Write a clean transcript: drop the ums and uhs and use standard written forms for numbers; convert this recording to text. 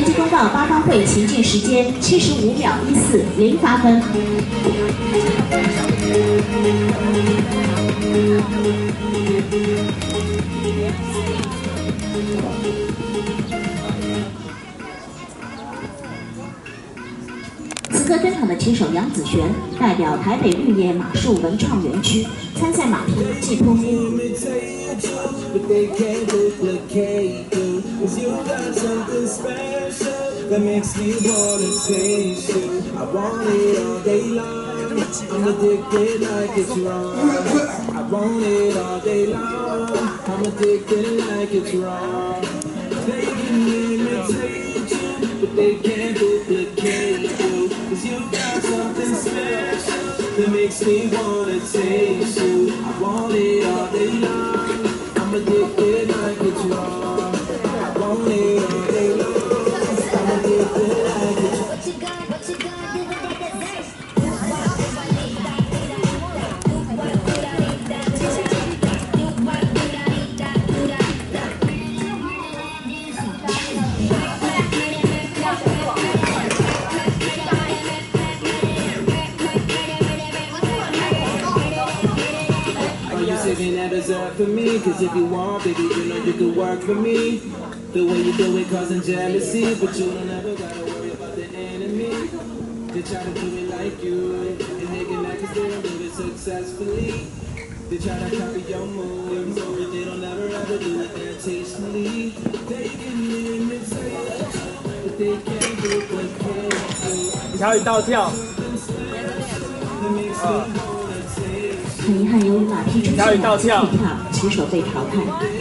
际公报八方会行进时间75秒14，零发分。此刻登场的骑手杨子璇代表台北绿野马术文创园区参赛马匹季扑夫。 But they can't duplicate you, 'cause you got something special that makes me wanna taste you. I want it all day long, I'm addicted like it's wrong. I want it all day long, I'm addicted like it's wrong. They can imitate you, but they can't duplicate you, 'cause you got something special that makes me wanna taste you. I want it all day long. I'm addicted like it's wrong. I want it all day long. I'm addicted like it's wrong. What you gonna do with that dessert? 'Saving that dessert for me, 'cause if you want, baby, you know you can work for me. The way you do it causing jealousy, but you don't ever gotta worry about the enemy. They try to do it like you, and they can act as they don't do it successfully. They try to copy your moves, but they don't ever ever do it that tastefully. They can imitate, but they can't duplicate. 调一道跳。 很遗憾，由于马匹出现了退跳，骑手被淘汰。